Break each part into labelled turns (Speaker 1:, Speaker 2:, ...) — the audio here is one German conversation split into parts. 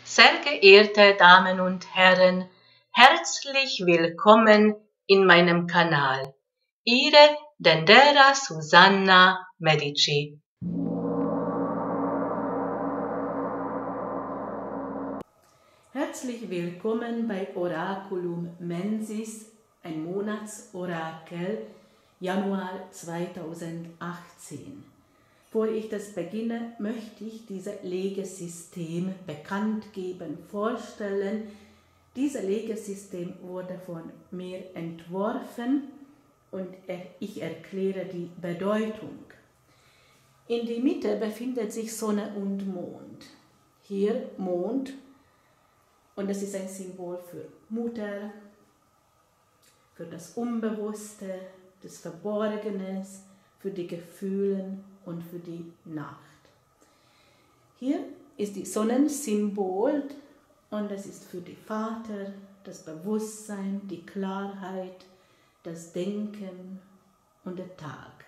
Speaker 1: Sehr geehrte Damen und Herren, herzlich willkommen in meinem Kanal. Ihre Dendera Susanna Medici.
Speaker 2: Herzlich willkommen bei Oraculum Mensis, ein Monatsorakel, Januar 2018. Bevor ich das beginne, möchte ich dieses Legesystem bekannt geben, vorstellen. Dieses Legesystem wurde von mir entworfen und ich erkläre die Bedeutung. In der Mitte befindet sich Sonne und Mond. Hier Mond, und das ist ein Symbol für Mutter, für das Unbewusste, das Verborgenes, für die Gefühle und für die Nacht. Hier ist die Sonnensymbol und das ist für die Vater, das Bewusstsein, die Klarheit, das Denken und der Tag.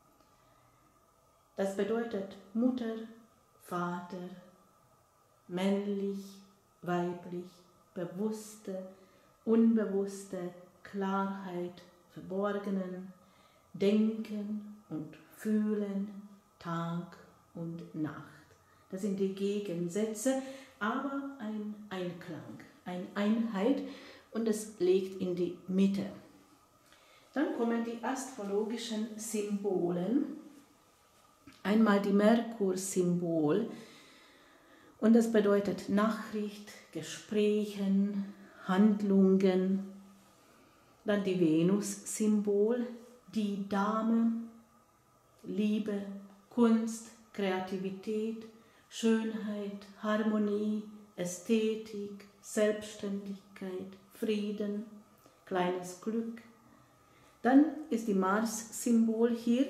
Speaker 2: Das bedeutet Mutter, Vater, männlich, weiblich, bewusste, unbewusste, Klarheit, Verborgenen, Denken und Fühlen, Tag und Nacht. Das sind die Gegensätze, aber ein Einklang, eine Einheit, und es liegt in die Mitte. Dann kommen die astrologischen Symbolen. Einmal die Merkur-Symbol, und das bedeutet Nachricht, Gesprächen, Handlungen. Dann die Venus-Symbol, die Dame, Liebe, Kunst, Kreativität, Schönheit, Harmonie, Ästhetik, Selbstständigkeit, Frieden, kleines Glück. Dann ist die Mars-Symbol hier,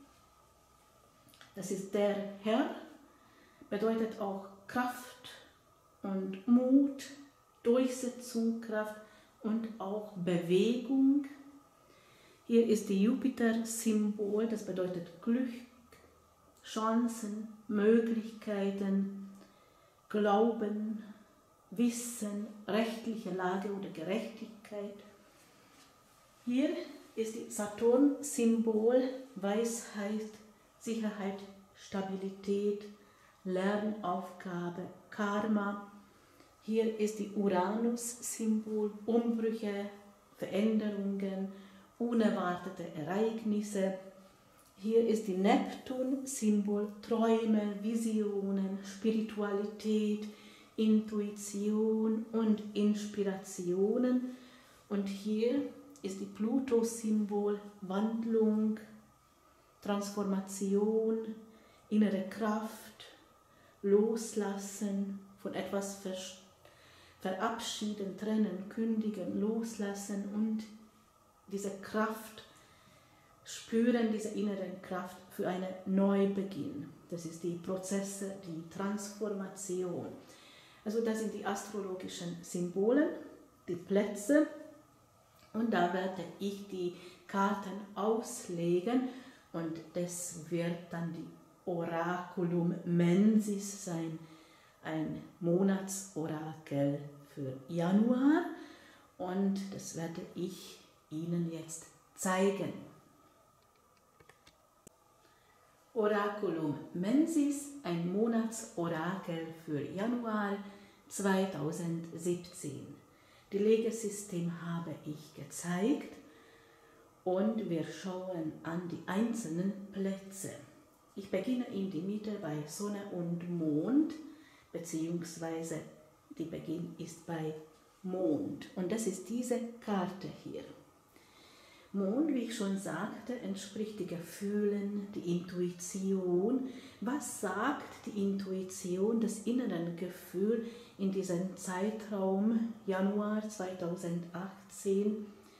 Speaker 2: das ist der Herr, bedeutet auch Kraft und Mut, Durchsetzungskraft und auch Bewegung. Hier ist die Jupiter-Symbol, das bedeutet Glück, Chancen, Möglichkeiten, Glauben, Wissen, rechtliche Lage oder Gerechtigkeit. Hier ist die Saturn-Symbol, Weisheit, Sicherheit, Stabilität, Lernaufgabe, Karma. Hier ist die Uranus-Symbol, Umbrüche, Veränderungen, unerwartete Ereignisse. Hier ist die Neptun-Symbol, Träume, Visionen, Spiritualität, Intuition und Inspirationen. Und hier ist die Pluto-Symbol, Wandlung, Transformation, innere Kraft, Loslassen, von etwas verabschieden, trennen, kündigen, loslassen und diese Kraft spüren, diese innere Kraft für einen Neubeginn. Das ist die Prozesse, die Transformation. Also das sind die astrologischen Symbole, die Plätze, und da werde ich die Karten auslegen und das wird dann die Oraculum Mensis sein, ein Monatsorakel für Januar, und das werde ich Ihnen jetzt zeigen. Oraculum Mensis, ein Monatsorakel für Januar 2017. Die Legesystem habe ich gezeigt und wir schauen an die einzelnen Plätze. Ich beginne in die Mitte bei Sonne und Mond, beziehungsweise der Beginn ist bei Mond. Und das ist diese Karte hier. Mond, wie ich schon sagte, entspricht die Gefühlen, die Intuition. Was sagt die Intuition, das innere Gefühl in diesem Zeitraum Januar 2018?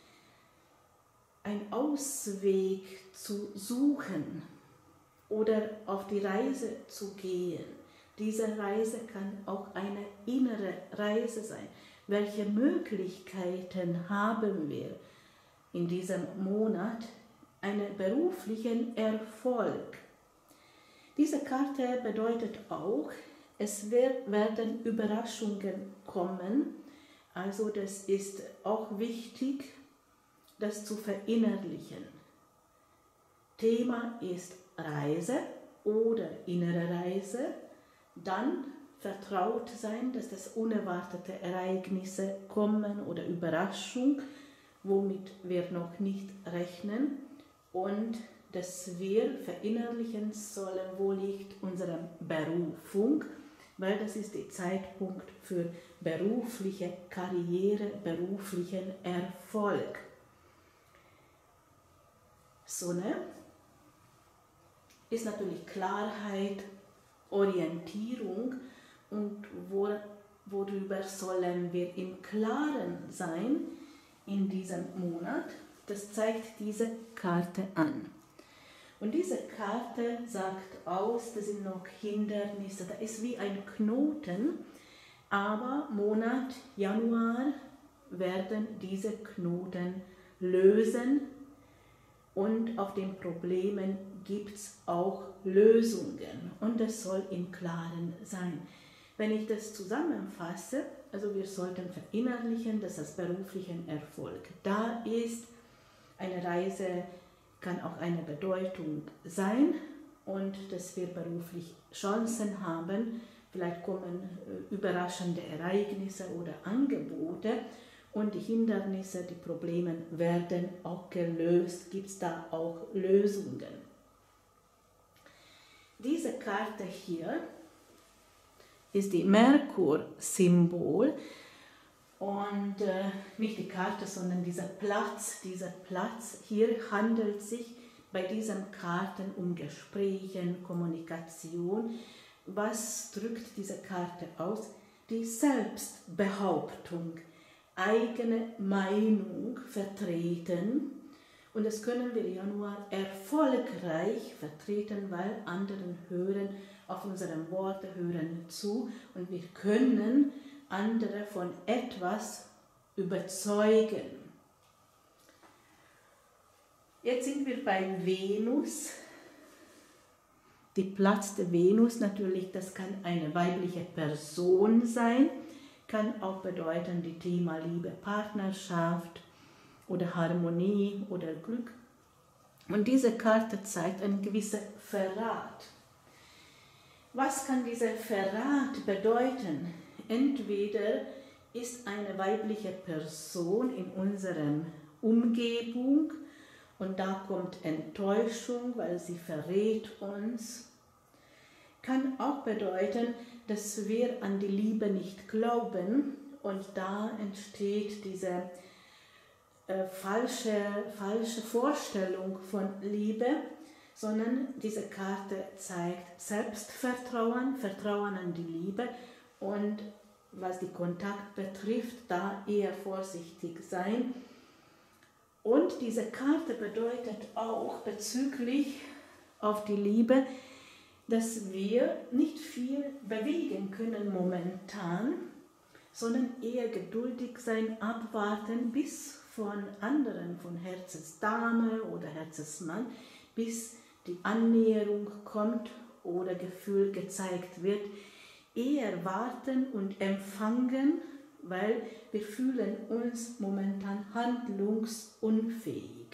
Speaker 2: Ein Ausweg zu suchen oder auf die Reise zu gehen. Diese Reise kann auch eine innere Reise sein. Welche Möglichkeiten haben wir in diesem Monat? Einen beruflichen Erfolg. Diese Karte bedeutet auch Es werden Überraschungen kommen, also das ist auch wichtig, das zu verinnerlichen. Thema ist Reise oder innere Reise, dann vertraut sein, dass das unerwartete Ereignisse kommen oder Überraschung, womit wir noch nicht rechnen, und dass wir verinnerlichen sollen, wo liegt unsere Berufung, weil das ist der Zeitpunkt für berufliche Karriere, beruflichen Erfolg. Sonne ist natürlich Klarheit, Orientierung, und worüber sollen wir im Klaren sein in diesem Monat? Das zeigt diese Karte an. Und diese Karte sagt aus, das sind noch Hindernisse, da ist wie ein Knoten, aber Monat Januar werden diese Knoten lösen und auf den Problemen gibt es auch Lösungen und das soll im Klaren sein. Wenn ich das zusammenfasse, also wir sollten verinnerlichen, dass das beruflichen Erfolg da ist. Eine Reise kann auch eine Bedeutung sein und dass wir beruflich Chancen haben. Vielleicht kommen überraschende Ereignisse oder Angebote und die Hindernisse, die Probleme werden auch gelöst. Gibt es da auch Lösungen? Diese Karte hier ist die Merkur-Symbol und nicht die Karte, sondern dieser Platz. Hier handelt es sich bei diesen Karten um Gesprächen, Kommunikation. Was drückt diese Karte aus? Die Selbstbehauptung, eigene Meinung vertreten. Und das können wir im Januar erfolgreich vertreten, weil anderen hören auf unsere Worte, hören zu und wir können andere von etwas überzeugen. Jetzt sind wir bei Venus. Die Platz der Venus, natürlich, das kann eine weibliche Person sein, kann auch bedeuten, die Thema Liebe, Partnerschaft oder Harmonie oder Glück. Und diese Karte zeigt einen gewissen Verrat. Was kann dieser Verrat bedeuten? Entweder ist eine weibliche Person in unserer Umgebung und da kommt Enttäuschung, weil sie verrät uns. Kann auch bedeuten, dass wir an die Liebe nicht glauben und da entsteht diese falsche Vorstellung von Liebe, sondern diese Karte zeigt Selbstvertrauen, Vertrauen an die Liebe und was die Kontakt betrifft, da eher vorsichtig sein. Und diese Karte bedeutet auch bezüglich auf die Liebe, dass wir nicht viel bewegen können momentan, sondern eher geduldig sein, abwarten, bis von anderen, von Herzensdame oder Herzensmann, bis die Annäherung kommt oder Gefühl gezeigt wird, eher warten und empfangen, weil wir fühlen uns momentan handlungsunfähig.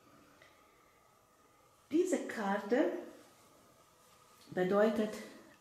Speaker 2: Diese Karte bedeutet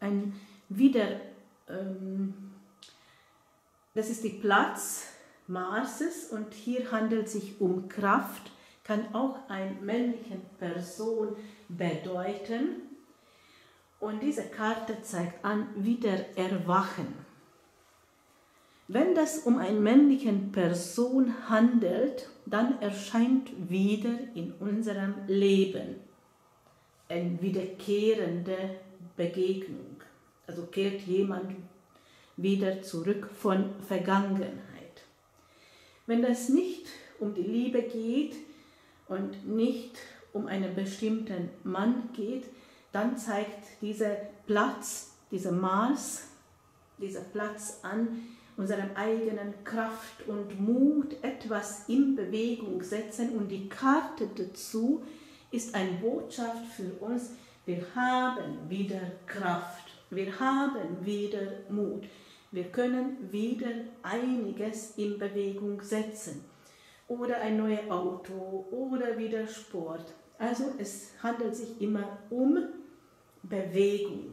Speaker 2: das ist die Platz Marses und hier handelt es sich um Kraft, kann auch eine männliche Person bedeuten. Und diese Karte zeigt an, wieder erwachen. Wenn das um eine männliche Person handelt, dann erscheint wieder in unserem Leben eine wiederkehrende Begegnung. Also kehrt jemand wieder zurück von Vergangenheit. Wenn das nicht um die Liebe geht und nicht um einen bestimmten Mann geht, dann zeigt dieser Platz, dieser Mars, dieser Platz an, unserem eigenen Kraft und Mut etwas in Bewegung setzen und die Karte dazu ist eine Botschaft für uns, wir haben wieder Kraft Wir haben wieder Mut. Wir können wieder einiges in Bewegung setzen. Oder ein neues Auto oder wieder Sport. Also es handelt sich immer um Bewegung.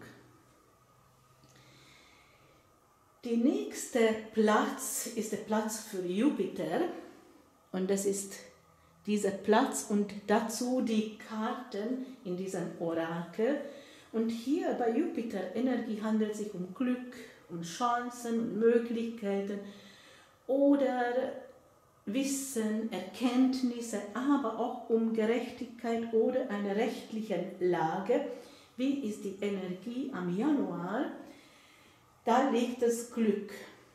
Speaker 2: Der nächste Platz ist der Platz für Jupiter. Und das ist dieser Platz und dazu die Karten in diesem Orakel. Und hier bei Jupiter Energie handelt es sich um Glück, um Chancen und Möglichkeiten oder Wissen, Erkenntnisse, aber auch um Gerechtigkeit oder eine rechtliche Lage. Wie ist die Energie am Januar? Da liegt das Glück.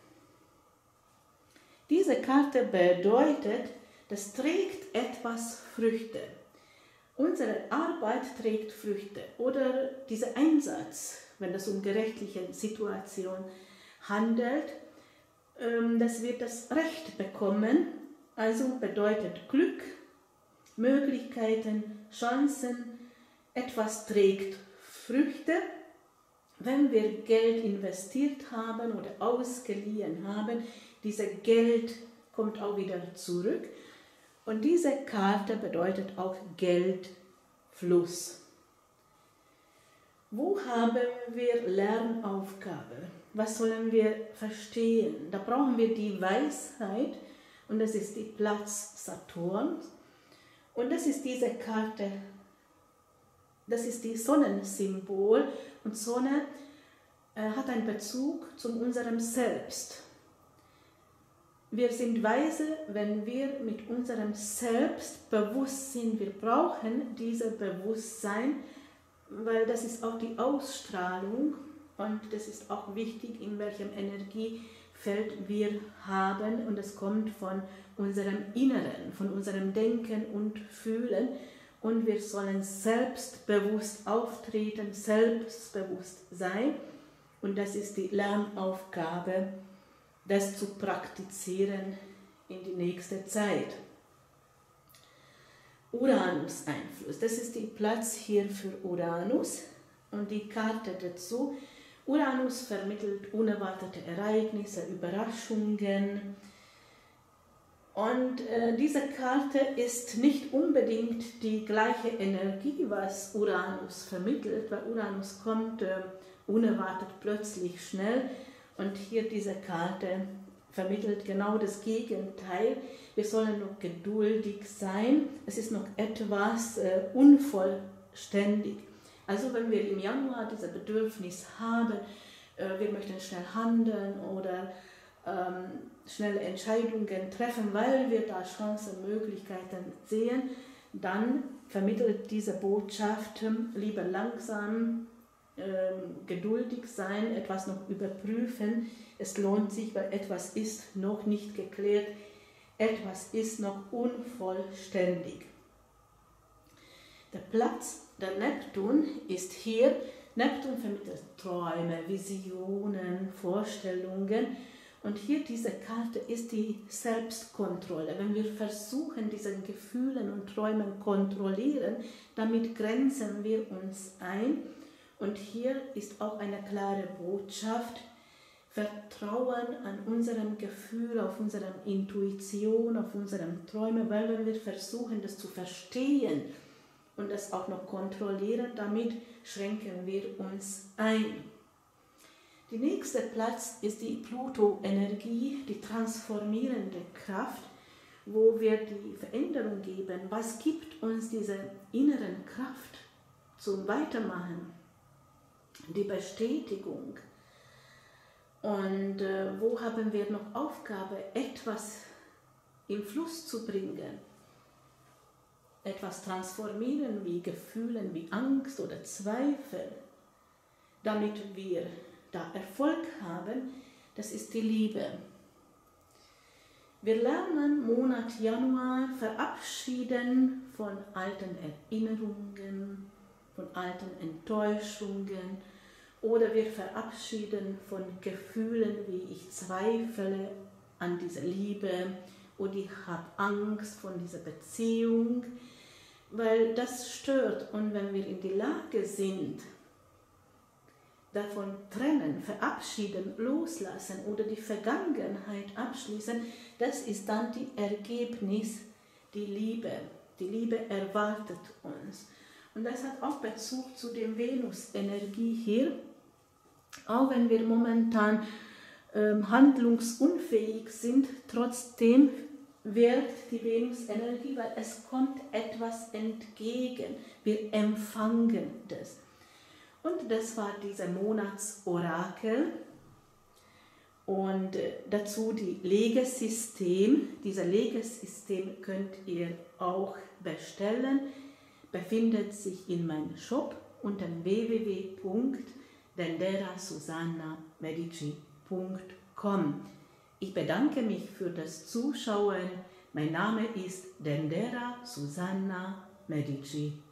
Speaker 2: Diese Karte bedeutet, das trägt etwas Früchte. Unsere Arbeit trägt Früchte oder dieser Einsatz, wenn es um gerechtliche Situation handelt, dass wir das Recht bekommen. Also bedeutet Glück, Möglichkeiten, Chancen, etwas trägt Früchte. Wenn wir Geld investiert haben oder ausgeliehen haben, dieses Geld kommt auch wieder zurück. Und diese Karte bedeutet auch Geldfluss. Wo haben wir Lernaufgabe? Was sollen wir verstehen? Da brauchen wir die Weisheit und das ist die Platz Saturn. Und das ist diese Karte, das ist die Sonnensymbol und Sonne hat einen Bezug zu unserem Selbst. Wir sind weise, wenn wir mit unserem Selbst bewusst sind. Wir brauchen dieses Bewusstsein, weil das ist auch die Ausstrahlung und das ist auch wichtig, in welchem Energiefeld wir haben und das kommt von unserem Inneren, von unserem Denken und Fühlen und wir sollen selbstbewusst auftreten, selbstbewusst sein und das ist die Lernaufgabe, das zu praktizieren in die nächste Zeit. Uranus-Einfluss, das ist der Platz hier für Uranus und die Karte dazu. Uranus vermittelt unerwartete Ereignisse, Überraschungen und diese Karte ist nicht unbedingt die gleiche Energie, was Uranus vermittelt, weil Uranus kommt unerwartet plötzlich schnell. Und hier diese Karte vermittelt genau das Gegenteil. Wir sollen noch geduldig sein. Es ist noch etwas unvollständig. Also wenn wir im Januar dieses Bedürfnis haben, wir möchten schnell handeln oder schnelle Entscheidungen treffen, weil wir da Chancen, Möglichkeiten sehen, dann vermittelt diese Botschaft lieber langsam, geduldig sein, etwas noch überprüfen. Es lohnt sich, weil etwas ist noch nicht geklärt, etwas ist noch unvollständig. Der Platz der Neptun ist hier. Neptun vermittelt Träume, Visionen, Vorstellungen. Und hier diese Karte ist die Selbstkontrolle. Wenn wir versuchen, diese Gefühlen und Träumen kontrollieren, damit grenzen wir uns ein. Und hier ist auch eine klare Botschaft, Vertrauen an unserem Gefühl, auf unsere Intuition, auf unsere Träume, weil wenn wir versuchen, das zu verstehen und das auch noch kontrollieren, damit schränken wir uns ein. Der nächste Platz ist die Pluto-Energie, die transformierende Kraft, wo wir die Veränderung geben. Was gibt uns diese inneren Kraft zum Weitermachen? Die Bestätigung. Und wo haben wir noch Aufgabe, etwas in Fluss zu bringen? Etwas transformieren, wie Gefühlen, wie Angst oder Zweifel, damit wir da Erfolg haben, das ist die Liebe. Wir lernen Monat Januar verabschieden von alten Erinnerungen, von alten Enttäuschungen oder wir verabschieden von Gefühlen wie ich zweifle an dieser Liebe oder ich habe Angst von dieser Beziehung, weil das stört und wenn wir in die Lage sind, davon trennen, verabschieden, loslassen oder die Vergangenheit abschließen, das ist dann die Ergebnis, die Liebe. Die Liebe erwartet uns. Und das hat auch Bezug zu der Venus-Energie hier. Auch wenn wir momentan handlungsunfähig sind, trotzdem wirkt die Venus-Energie, weil es kommt etwas entgegen. Wir empfangen das. Und das war dieser Monatsorakel. Und dazu die Legesystem. Dieser Legesystem könnt ihr auch bestellen. Befindet sich in meinem Shop unter www.denderasusanna.medici.com. Ich bedanke mich für das Zuschauen. Mein Name ist Dendera Susanna Medici.